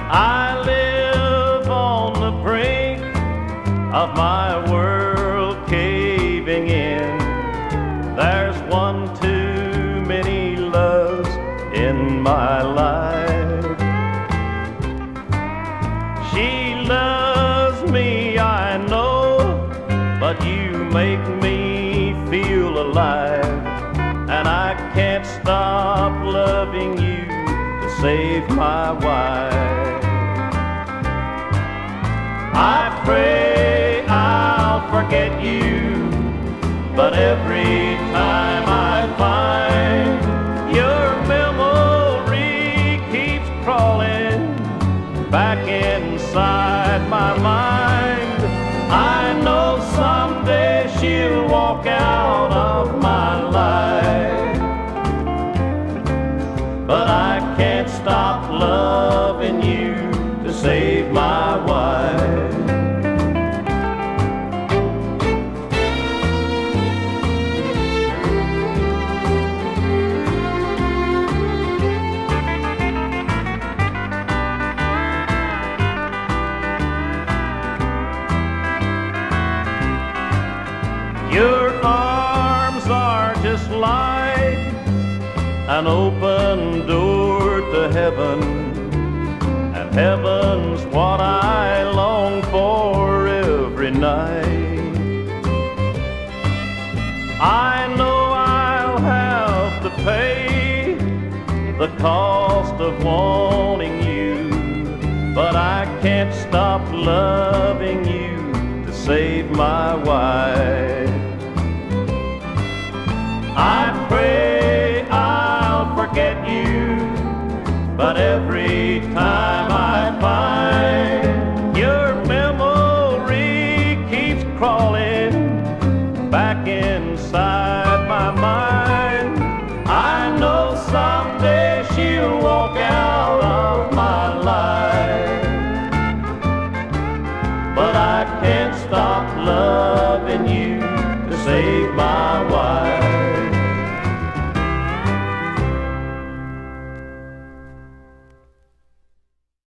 I live on the brink of my world caving in. There's one too many loves in my life. She loves me, I know, but you make me feel alive, and I can't stop loving you to save my wife. I pray I'll forget you, but every time I find your memory keeps crawling back inside my mind. I know someday she'll walk out of my life, but I can't stop loving you to save my wife. Your arms are just like an open door to heaven, and heaven's what I long for every night. I know I'll have to pay the cost of wanting you, but I can't stop loving you to save my wife. I pray I'll forget you, but every time I find your memory keeps crawling back inside my mind. I know someday she'll walk out of my life, but I can't stop loving you to save my wife.